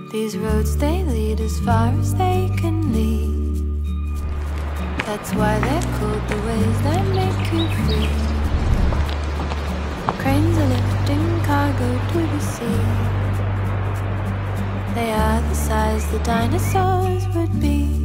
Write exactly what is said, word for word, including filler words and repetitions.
These roads, they lead as far as they can lead. That's why they're called the ways that make you free. Cranes are lifting cargo to the sea. They are the size the dinosaurs would be.